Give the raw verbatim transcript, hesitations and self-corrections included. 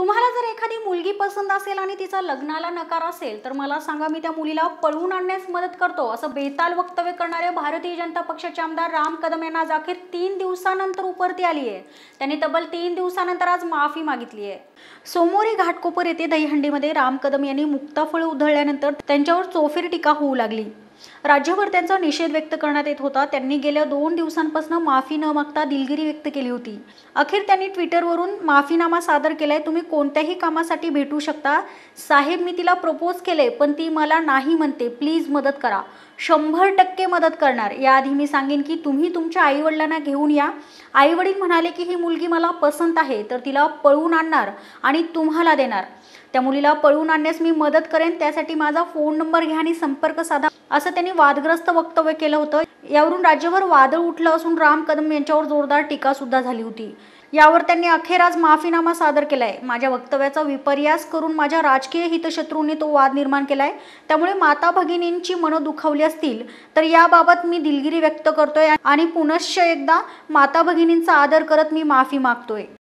तुम्हाला जर एखादी मुलगी पसंत असेल आणि तिचा लग्नाला नकार असेल तर मला सांगा, मी त्या मुलीला पळवून आणण्यास मदत करतो, असं बेताल वक्तव्य करणारे भारतीय जनता पक्षाचे आमदार राम कदम यांना आज अखेर तीन दिवसानंतर उपरती आली आहे। त्यांनी तब्बल तीन दिवसानंतर आज माफी मागितली आहे। सोमवारी घाटकोपर येथे दहीहंडीमध्ये राम कदम यांनी मुक्ताफळ उधळल्यानंतर त्यांच्यावर चोफेर टीका होऊ लागली। राज्यभर त्यांचा निषेध व्यक्त करण्यात येत होता। त्यांनी गेल्या दोन दिवसांपासून माफी न मागता दिलगिरी व्यक्त केली होती। अखेर त्यांनी ट्विटरवरून माफीनामा सादर केलाय। तुम्ही कोणत्याही कामासाठी भेटू शकता साहेब, मी तिला प्रपोज केले पण ती मला नाही म्हणते, प्लीज मदत करा। शंभर टक्के मदत करणार। याआधी मी सांगेन की तुम्ही तुमच्या आई वडिलांना घेऊन या। आई वडील म्हणाले की ही मुलगी मला पसंत आहे तर तिला पळवून आणणार आणि तुम्हाला देणार। त्या मुलीला पळवून आणण्यास मी मदत करेन, त्यासाठी माझा फोन नंबर घ्या आणि संपर्क साधा, असं त्यांनी वादग्रस्त वक्तव्य केलं होतं। यावरून राज्यभर वादळ उठलं असून राम कदम यांच्यावर जोरदार टीका सुद्धा झाली होती। यावर त्यांनी अखेर आज माफीनामा सादर केलाय। माझ्या वक्तव्याचा विपर्यास करून माझ्या राजकीय हितशत्रूंनी तो वाद निर्माण केलाय, त्यामुळे माता भगिनींची मनं दुखावली असतील तर याबाबत मी दिलगिरी व्यक्त करतोय आणि पुनश्च एकदा माता भगिनींचा आदर करत मी माफी मागतोय।